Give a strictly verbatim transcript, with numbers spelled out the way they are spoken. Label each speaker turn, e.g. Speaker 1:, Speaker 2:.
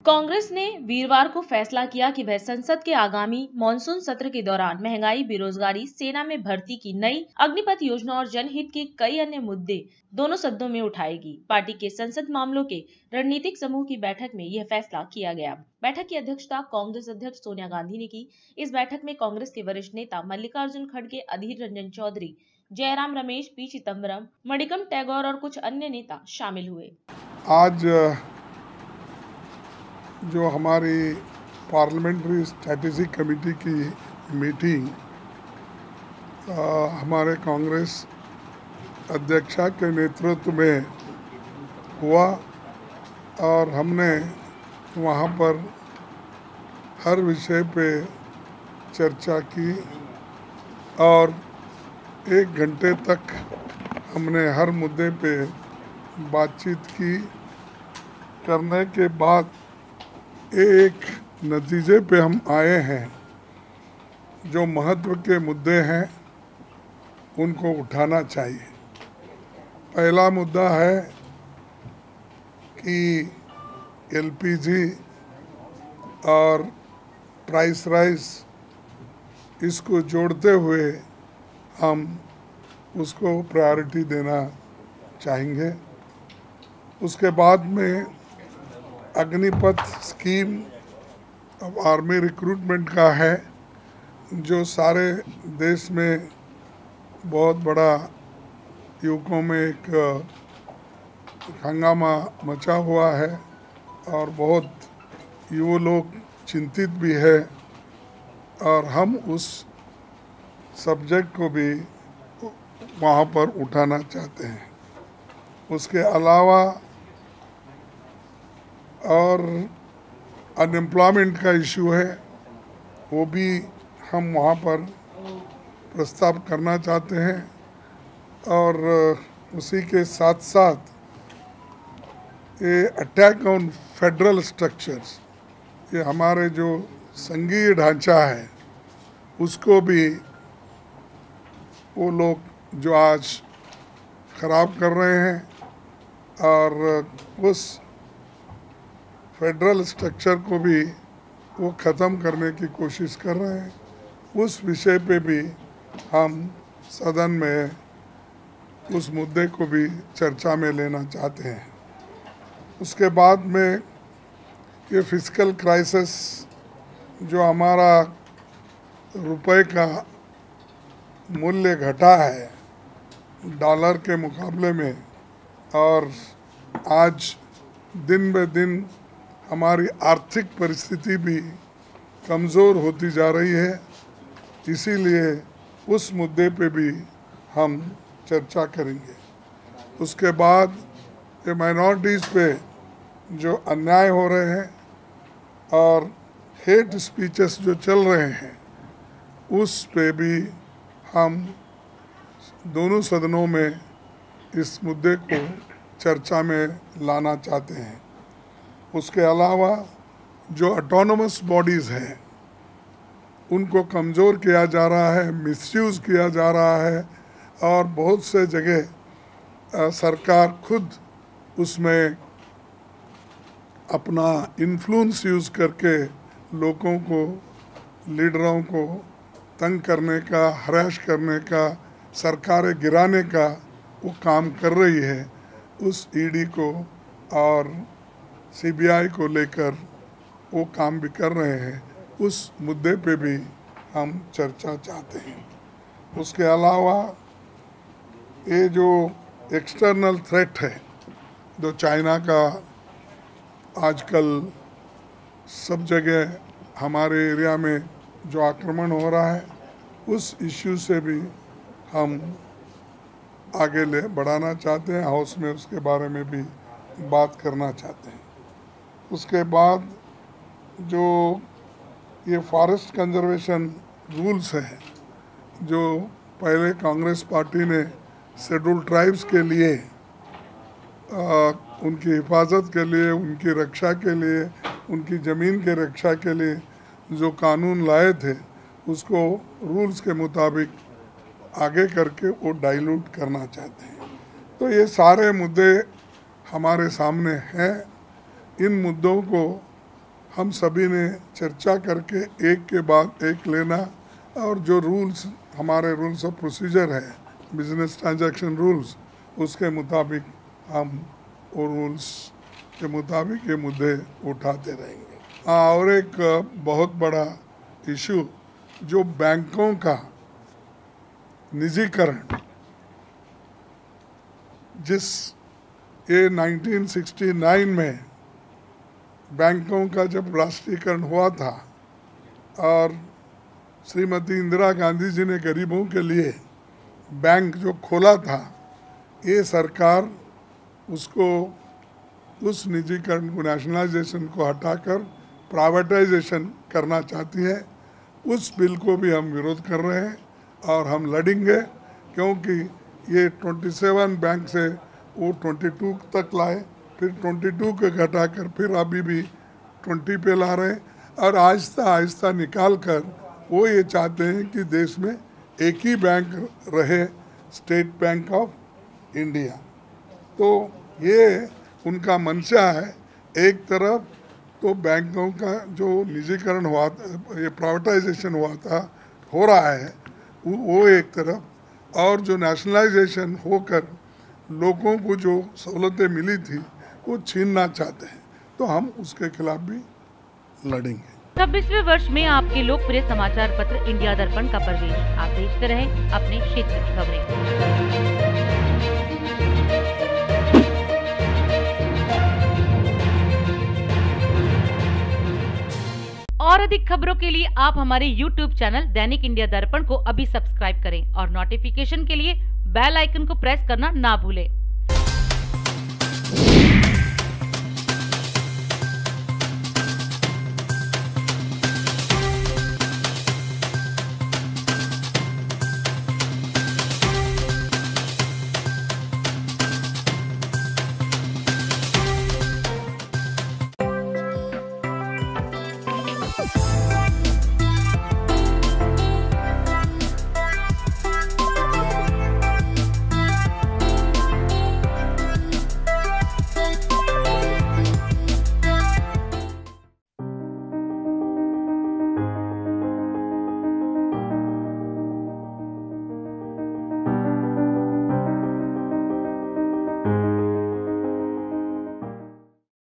Speaker 1: कांग्रेस ने वीरवार को फैसला किया कि वह संसद के आगामी मॉनसून सत्र के दौरान महंगाई, बेरोजगारी, सेना में भर्ती की नई अग्निपथ योजना और जनहित के कई अन्य मुद्दे दोनों सदनों में उठाएगी। पार्टी के संसद मामलों के रणनीतिक समूह की बैठक में यह फैसला किया गया। बैठक की अध्यक्षता कांग्रेस अध्यक्ष सोनिया गांधी ने की। इस बैठक में कांग्रेस के वरिष्ठ नेता मल्लिकार्जुन खड़गे, अधीर रंजन चौधरी, जयराम रमेश, पी चिदम्बरम, मणिकम टैगोर और कुछ अन्य नेता शामिल हुए।
Speaker 2: आज जो हमारी पार्लियामेंट्री स्ट्रैटेजी कमेटी की मीटिंग आ, हमारे कांग्रेस अध्यक्षा के नेतृत्व में हुआ और हमने वहाँ पर हर विषय पे चर्चा की और एक घंटे तक हमने हर मुद्दे पे बातचीत की। करने के बाद एक नतीजे पे हम आए हैं, जो महत्व के मुद्दे हैं उनको उठाना चाहिए। पहला मुद्दा है कि एलपीजी और प्राइस राइस, इसको जोड़ते हुए हम उसको प्रायोरिटी देना चाहेंगे। उसके बाद में अग्निपथ स्कीम अब आर्मी रिक्रूटमेंट का है, जो सारे देश में बहुत बड़ा युवकों में एक हंगामा मचा हुआ है और बहुत युवा लोग चिंतित भी है और हम उस सब्जेक्ट को भी वहाँ पर उठाना चाहते हैं। उसके अलावा और अनएम्प्लॉयमेंट का इशू है, वो भी हम वहाँ पर प्रस्ताव करना चाहते हैं। और उसी के साथ साथ ये अटैक ऑन फेडरल स्ट्रक्चर्स, ये हमारे जो संघीय ढांचा है उसको भी वो लोग जो आज खराब कर रहे हैं और उस फेडरल स्ट्रक्चर को भी वो ख़त्म करने की कोशिश कर रहे हैं। उस विषय पे भी हम सदन में उस मुद्दे को भी चर्चा में लेना चाहते हैं। उसके बाद में ये फिस्कल क्राइसिस, जो हमारा रुपए का मूल्य घटा है डॉलर के मुकाबले में और आज दिन ब दिन हमारी आर्थिक परिस्थिति भी कमज़ोर होती जा रही है, इसीलिए उस मुद्दे पे भी हम चर्चा करेंगे। उसके बाद ये माइनॉरिटीज़ पे जो अन्याय हो रहे हैं और हेट स्पीचेस जो चल रहे हैं, उस पे भी हम दोनों सदनों में इस मुद्दे को चर्चा में लाना चाहते हैं। उसके अलावा जो ऑटोनोमस बॉडीज़ हैं उनको कमज़ोर किया जा रहा है, मिसयूज़ किया जा रहा है और बहुत से जगह सरकार खुद उसमें अपना इन्फ्लुएंस यूज़ करके लोगों को, लीडरों को तंग करने का, हरास करने का, सरकारें गिराने का वो काम कर रही है। उस ईडी को और सीबीआई को लेकर वो काम भी कर रहे हैं, उस मुद्दे पे भी हम चर्चा चाहते हैं। उसके अलावा ये जो एक्सटर्नल थ्रेट है, जो चाइना का आजकल सब जगह हमारे एरिया में जो आक्रमण हो रहा है, उस इश्यू से भी हम आगे ले बढ़ाना चाहते हैं। हाउस में उसके बारे में भी बात करना चाहते हैं। उसके बाद जो ये फॉरेस्ट कंजर्वेशन रूल्स हैं, जो पहले कांग्रेस पार्टी ने शेड्यूल ट्राइब्स के लिए आ, उनकी हिफाजत के लिए, उनकी रक्षा के लिए, उनकी ज़मीन के रक्षा के लिए जो कानून लाए थे, उसको रूल्स के मुताबिक आगे करके वो डाइल्यूट करना चाहते हैं। तो ये सारे मुद्दे हमारे सामने हैं। इन मुद्दों को हम सभी ने चर्चा करके एक के बाद एक लेना और जो रूल्स हमारे रूल्स ऑफ प्रोसीजर है, बिजनेस ट्रांजैक्शन रूल्स, उसके मुताबिक हम वो रूल्स के मुताबिक ये मुद्दे उठाते रहेंगे। हाँ, और एक बहुत बड़ा इशू जो बैंकों का निजीकरण, जिस ये नाइनटीन सिक्सटी नाइन में बैंकों का जब राष्ट्रीयकरण हुआ था और श्रीमती इंदिरा गांधी जी ने गरीबों के लिए बैंक जो खोला था, ये सरकार उसको उस निजीकरण को, नेशनलाइजेशन को हटाकर प्राइवेटाइजेशन करना चाहती है। उस बिल को भी हम विरोध कर रहे हैं और हम लड़ेंगे, क्योंकि ये सत्ताईस बैंक से वो बाईस तक लाए, फिर बाईस के घटाकर फिर अभी भी बीस पे ला रहे हैं और आहिस्ता आहिस्ता निकाल कर वो ये चाहते हैं कि देश में एक ही बैंक रहे, स्टेट बैंक ऑफ इंडिया। तो ये उनका मंशा है। एक तरफ तो बैंकों का जो निजीकरण हुआ, ये प्राइवेटाइजेशन हुआ था, हो रहा है वो एक तरफ, और जो नेशनलाइजेशन होकर लोगों को जो सहूलतें मिली थी वो छीनना चाहते हैं। तो हम उसके खिलाफ भी लड़ेंगे।
Speaker 3: छब्बीसवें वर्ष में आपके लोकप्रिय समाचार पत्र इंडिया दर्पण का प्रवेश। आप देखते रहें अपने क्षेत्र की खबरें। और अधिक खबरों के लिए आप हमारे यूट्यूब चैनल दैनिक इंडिया दर्पण को अभी सब्सक्राइब करें और नोटिफिकेशन के लिए बेल आइकन को प्रेस करना ना भूलें।